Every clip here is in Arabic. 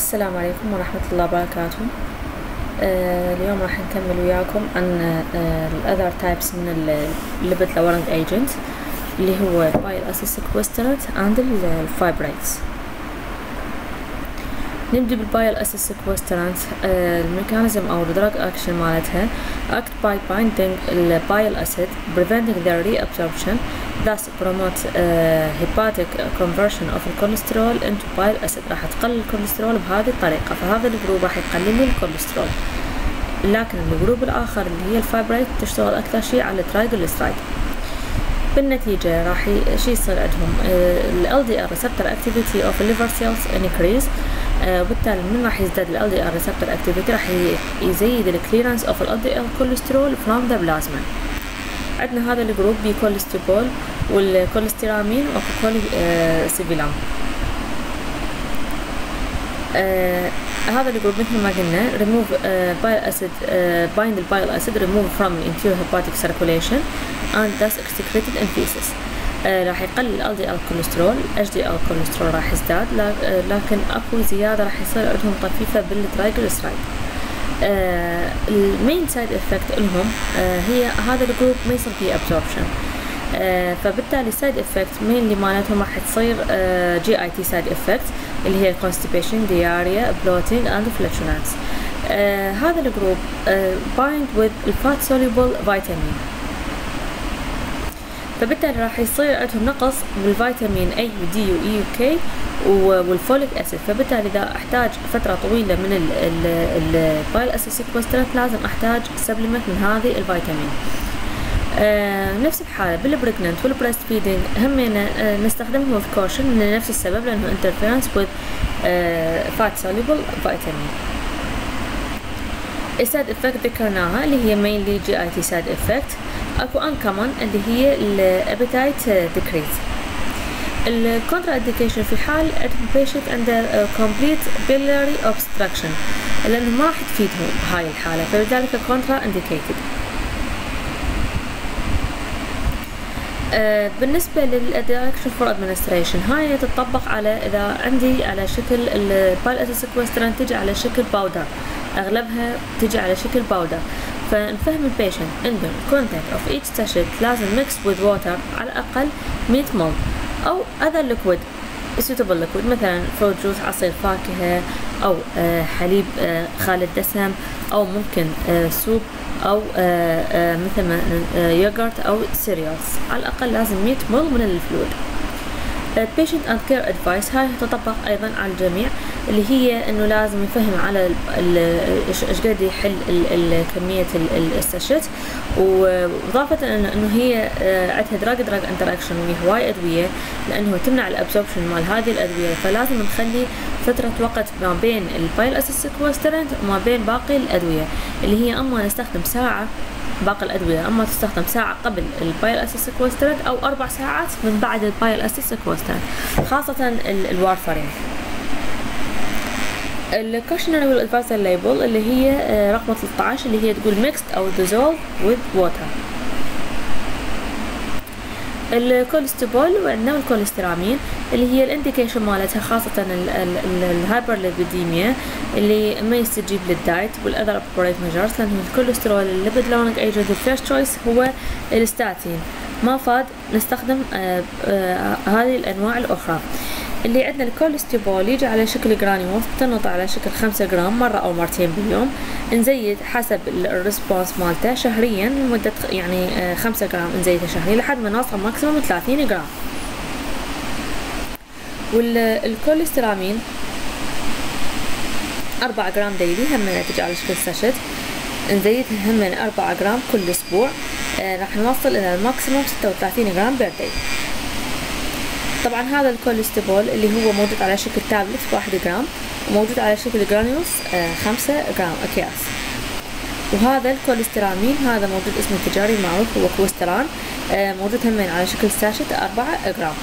السلام عليكم ورحمة الله وبركاته. اليوم راح نكمل وياكم عن الأذر تايبس من الليبيد lowering agent اللي هو bile acid sequestrant and الفايبريتس. نبدأ بالبايل acid sequestrant. الميكانيزم أو الدراج أكشن مالتها act by binding the bile acid, preventing their reabsorption, thus promote hepatic conversion of الكوليسترول into bile acid. راح تقلل الكوليسترول بهذه الطريقة، فهذا الجروب راح يقلل لي الكوليسترول. لكن الجروب الآخر اللي هي الفايبريت تشتغل أكثر شيء على الترايجليسرايد. بالنتيجة راح شي يصير عندهم ال LDL receptor activity of liver cells increase، وبالتالي من راح يزداد ال LDL receptor activity راح يزيد ال clearance of ال LDL cholesterol from the plasma. عندنا هذا الجروب بكوليسترول والكوليسترامين وكوليسيبيلام. هذا الجروب مثل ما قلنا remove bile acid, bind the bile acid, remove from interior hepatic circulation and thus excreted in feces. راح يقلل LDL كوليسترول، HDL كوليسترول راح يزداد، لكن اكو زيادة راح يصير عندهم طفيفة بالترايجليسرايد. المين سايد افكت لهم هي هذا الجروب ما يصير فيه absorption، فبالتالي السايد افكت مين اللي مالتهم راح تصير GIT سايد افكت اللي هي constipation, diarrhea, bloating and flatulence. هذا الجروب bind with الفات soluble vitamin، فبالتالي راح يصير عندهم نقص بالفيتامين A و D و E و K والفوليك أسيد، فبالتالي إذا أحتاج فترة طويلة من البايل أسيد سيكوسترانت لازم أحتاج سبلمنت من هذه الفيتامين. نفس الحالة بالبريجننت والبريست فيدنج همينا نستخدمهم with caution لنفس السبب، لأنه interference with fat soluble vitamin. السايد افكت ذكرناها اللي هي mainly GIT سايد افكت. اكو uncommon اللي هي الابيتايت decrease. الكونترا انديكيشن في حال patient under complete biliary obstruction، لانه ما راح تفيدهم بهاي الحالة، فلذلك كونترا انديكيتد. بالنسبة للدايركشن فور ادمنستريشن هاي تطبق على اذا عندي على شكل البايل اسيد سيكوسترانت تجي على شكل باودر، اغلبها تجي على شكل باودر، فنفهم البيشنت انه الكونتنت اوف each sachet لازم mixed with water على الاقل 100 مل، او other liquid suitable liquid مثلا فروت جوس، عصير فاكهة، او حليب خالي الدسم، او ممكن سوب، او مثل ما يوغرت او سيريالز، على الاقل لازم 100 مل من الفلويد. patient and care advice هاي تطبق ايضا على الجميع، اللي هي انه لازم يفهم على ايش قد يحل كمية الساشيت، واضافة انه هي عندها دراج انتراكشن ويا هواي ادوية، لانه تمنع الابسوربشن مال هذه الادوية، فلازم نخلي فترة وقت ما بين البايل اسيد سيكوسترانت وما بين باقي الادوية، اللي هي اما نستخدم ساعة باقي الأدوية، أما تستخدم ساعة قبل البايل أسيد سيكوسترانت أو 4 ساعات من بعد البايل أسيد سيكوسترانت، خاصة الوارفرين. الكوشنري والادفايزر ليبل اللي هي رقم 13 اللي هي تقول mixed أو dissolved with water. الكوليسترول وعندنا الكوليسترامين اللي هي الانديكيشن مالتها خاصة الهايبرليبيديميا اللي ما يستجيب للدايت والاذر ابروبريت ميجرز، لأنه الكوليسترول الليبيد لورنج ايجنت الفيرست تشويس هو الستاتين، ما فاد نستخدم هذه الانواع الاخرى. اللي عندنا الكوليسترول يجي على شكل جرانيولز، تنطى على شكل 5 جرام مرة أو مرتين باليوم، نزيد حسب الريسبونس مالته شهريا لمدة يعني 5 جرام نزيدها شهريا لحد ما نوصل ماكسيموم 30 جرام. والكوليسترامين 4 جرام ديلي همنا تجي على شكل ساشيت، نزيدها همنا 4 جرام كل أسبوع، راح نوصل إلى الماكسيموم 36 جرام بير داي. طبعا هذا الكوليسترول اللي هو موجود على شكل تابلت 1 جرام، وموجود على شكل جرانيولز 5 جرام أكياس. وهذا الكوليسترامين هذا موجود اسمه التجاري المعروف هو كويستران، موجود همين على شكل ساشت 4 جرام.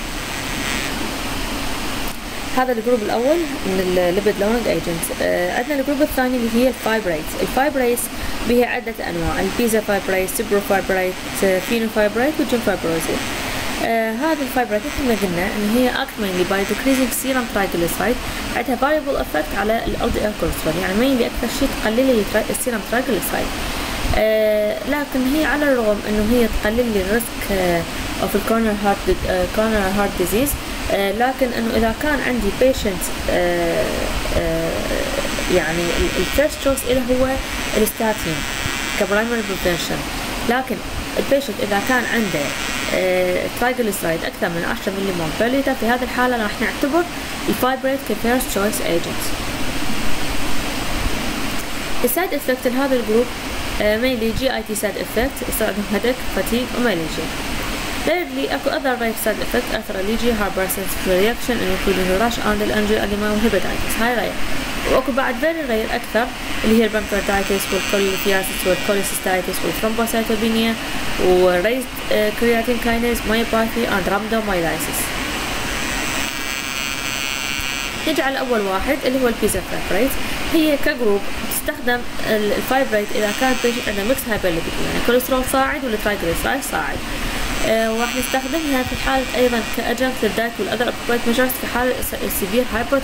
هذا الجروب الأول من الليبيد لورنج ايجنت. عندنا الجروب الثاني اللي هي الفايبريتس. الفايبريتس بها عدة أنواع، البيزا فايبريت، سيبرو فايبريت، فينو فايبريت، والجين فايبروزيت. هذه الفايبرات مثل ما قلنا ان هي act mainly by decreasing serum triglyceride، عندها variable effect على ال LDL cholesterol، يعني mainly اكثر شيء تقلل لي السيرم triglyceride. لكن هي على الرغم انه هي تقلل لي الريسك of coronary heart disease، لكن انه اذا كان عندي patient يعني الفيرست تشويس له هو الستاتين كبرايمري بريفنشن، لكن البيشنت اذا كان عنده ترايجليسرايد اكثر من 10 ملي مول بير لتر، في هذه الحاله راح نعتبر الفايبريت كفيرست تشويس ايجنت. السايد افكت لهذا الجروب mainly GIT side effect يستخدم headache, fatigue وماليجيا. Thirdly, اكو other rare side effect arthralgia, heart sensitive reaction including rash and angioedema وهيباتيتس، هاي rare. واكو بعد very rare اكثر اللي هي البنكرياتايتس والكوليثياسيس والكوليسيستايتس والثرومبوسايتوبينيا وريزد كرياتين كاينيز مايوباثي اند رامدومايلايسيس. نجي على اول واحد اللي هو البيزا فايبريت. هي كجروب تستخدم الفايبريت اذا كان بيشنت عنده ميكس هايبرليبيديميا، يعني كوليسترول صاعد والترايجليسرايد صاعد. وراح نستخدمها في حالة أيضا كأجنت للدايت والأذر أبروبريت ميجرز في حالة سيفير هايبر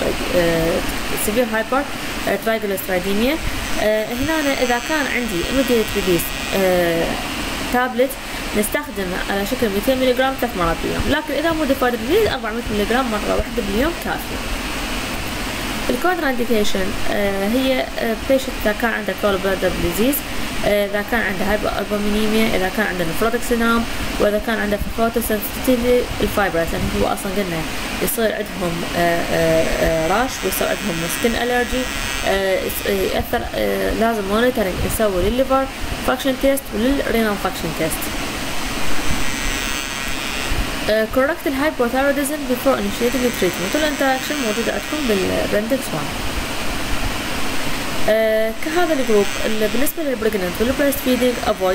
ترايجليسرايديميا. هنا إذا كان عندي immediate release تابلت نستخدمها على شكل 200 ملغ 3 مرات باليوم، لكن إذا modified release 400 ملغ مرة واحدة باليوم كافية. الكونترا انديكيشن هي patient إذا كان عنده gallbladder disease، إذا كان عنده هايبوألبومينيميا، إذا كان عنده نفروتيك سيندروم، وإذا كان عنده فوتوسنسيتيفيتي الفايبرات، لأن هو أصلا قلنا يصير عندهم راش ويصير عندهم سكين ألرجي، يأثر. لازم مونيتورنج نسوي للليفر فانكشن تيست وللرينال فانكشن تيست. correct الهايبوثايروديزم before initiating the treatment، والانتراكشن موجودة عندكم بالبندكس 1. كهذا الجروب بالنسبة للبريجننت والبريست فيدينج افويد.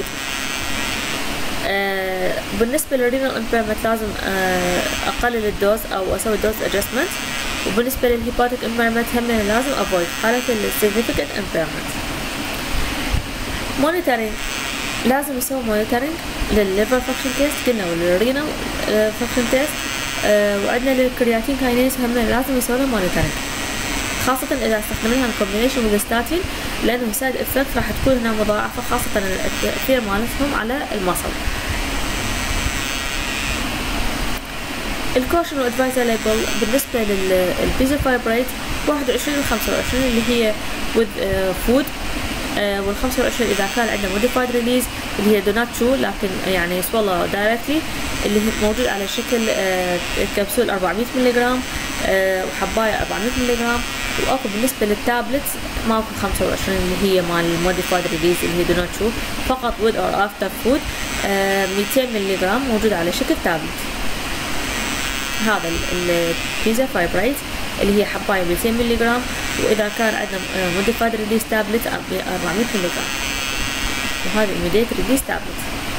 بالنسبة للرينال امبيرمنت لازم اقلل الدوز او اسوي دوز ادجستمنت، وبالنسبة للهيباتيك امبيرمنت هم لازم افويد حالة السيجنيفيكانت امبيرمنت. مونيتورنج لازم نسوي مونيتورنج للليفر فانكشن تيست قلنا وللرينال فانكشن تيست، وعندنا للكرياتين كاينيز هم لازم نسوي له مونيتورنج، خاصة إذا استخدمناها كومبينيشن وذ ستاتين، لأنه سايد افكت راح تكون هنا مضاعفة، خاصة التأثير مالتهم على المصل. الكوشن والادفايزر ليبل بالنسبة للبيزا فايبريت 21 و 25 اللي هي with food، وال 25 إذا كان عندنا modified release اللي هي do not chew لكن يعني swallow directly، اللي هي موجود على شكل كبسول 400 ملغ وحباية 400 ملغ. واكو بالنسبة للتابلتس ماكو 25 اللي هي مال modified release اللي هي do not chew، فقط with or after food 200 ملغ موجود على شكل تابلت. هذا البيزا فايبريت اللي هي حباية 200 ملغ، وإذا كان عندنا modified release تابلت 400 ملغ، وهذا immediate release تابلت.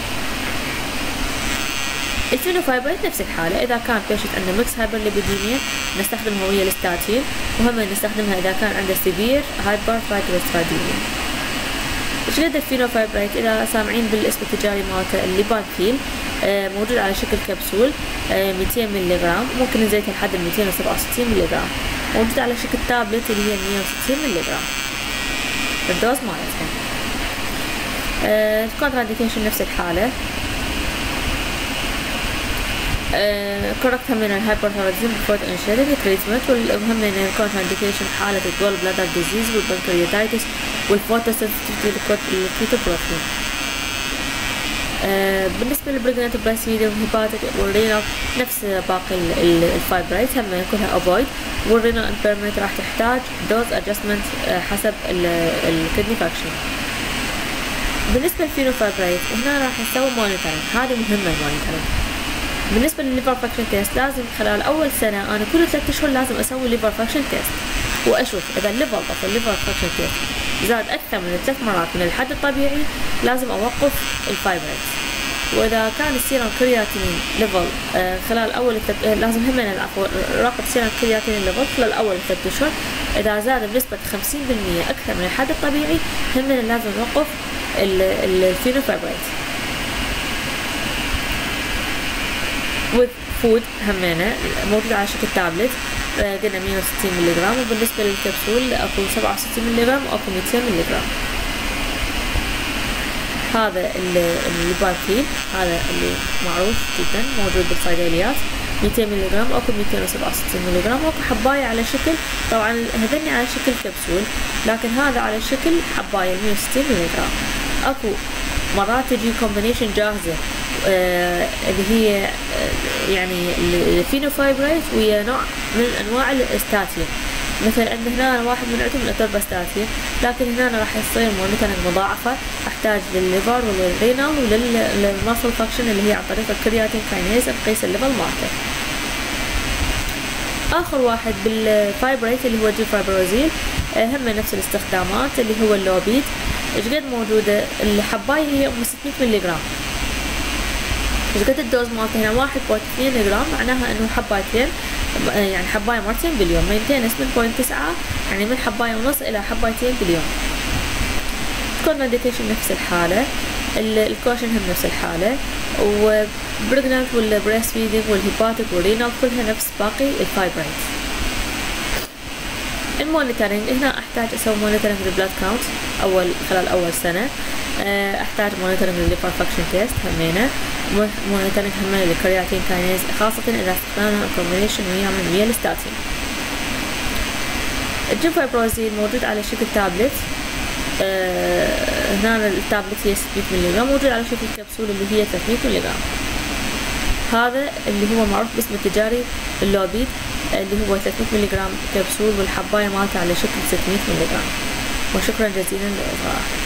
الفينوفايبريت نفس الحالة، إذا كان بيشنت عنده ميكس هايبرليبيديميا نستخدمها ويا الستاتين، وهم نستخدمها إذا كان عنده سيفير هايبر ترايجليسرايديميا. ايش قد الفينوفايبريت؟ إذا سامعين بالاسم التجاري مالته الليبانثين، موجود على شكل كبسول 200 ملغ، ممكن نزيدها لحد 267 ملغ، موجود على شكل تابلت اللي هي 160 ملغ الدوز مالتها. الكونترا انديكيشن نفس الحالة. كوركت هم من الهايبرثايروديزم بفور انشيتد تريتمنت، والمهم من الكونترا انديكيشن حالة الجول بلادر ديزيز والبنكرياتايتس والفوتوسنسيتيفيتي للكيتوبروفين. بالنسبة للبريجننت والبريست فيدينج والهيباتيك والرينال نفس باقي الفايبريت هم كلها افويد، والرينال امبيرمنت راح تحتاج دوز ادجستمنت حسب الكدني فاكشن. بالنسبة للفينوفايبريت هنا راح نسوي مونيتورنج، هذه مهمة المونيتورنج. بالنسبة للليفر فانكشن تيست لازم خلال أول سنة أنا كل 3 أشهر لازم أسوي ليفر فانكشن تيست، وأشوف إذا الليفر أو الليفر فانكشن تيست زاد أكثر من 3 مرات من الحد الطبيعي لازم أوقف الفايبريت. وإذا كان السيرم كرياتين ليفل خلال أول لازم هم نراقب سيرم كرياتين ليفل خلال أول 3 أشهر، إذا زاد بنسبة 50% أكثر من الحد الطبيعي هم لازم نوقف الفينوفايبريت. with food همينة موجود على شكل تابلت، قلنا 160 ملغ، وبالنسبة للكبسول اكو 67 ملغ واكو 200 ملغ. هذا الباركين هذا اللي معروف جدا موجود بالصيدليات 200 ملغ، اكو 267 ملغ، واكو حباية على شكل، طبعا هذني على شكل كبسول، لكن هذا على شكل حباية 160 ملغ. اكو مرات تجي كومبينيشن جاهزة اللي هي يعني الفينوفايبريت ويا نوع من انواع الاستاتين، مثل عندنا هنا واحد من عندهم الاترباستاتين، لكن هنا راح يصير مونيتورنج مضاعفة، احتاج للليفر وللرينال وللماسل فاكشن اللي هي عن طريق الكرياتين كاينيز نقيس الليفل مالته. اخر واحد بالفايبريت اللي هو الجيفايبروزيل، هم نفس الاستخدامات اللي هو اللوبيد. ايش قد موجودة الحباية؟ هي 600 ملغ. ايش قد الدوز مالته؟ هنا 1.2 جرام، معناها انه حبايتين، يعني حباية مرتين باليوم، مينتينس من 0.9 يعني من حباية ونص الى حبايتين باليوم. الكونتراديكيشن نفس الحالة، الكوشن هم نفس الحالة، وبريجنانت والبريست فيدنج والهيباتيك والرينال كلها نفس باقي الفايبريت. المونيتورنج هنا احتاج اسوي مونيتورنج للبلاد كاونت خلال اول سنة، احتاج مونيتورنج للليفر فاكشن تيست همينة، مونيتورنج همينة للكرياتين كاينيز، خاصة اذا استخدمنا كومبينيشن ويا الستاتين. الجيفايبروزين موجود على شكل تابلت، هنا التابلت هي 600 ملغ، موجود على شكل كبسول اللي هي 300 ملغ. هذا اللي هو معروف باسم التجاري اللوبيد اللي هو 300 ملغ كبسول، والحباية مالته على شكل 600 ملغ. وشكرا جزيلا للإصغاء.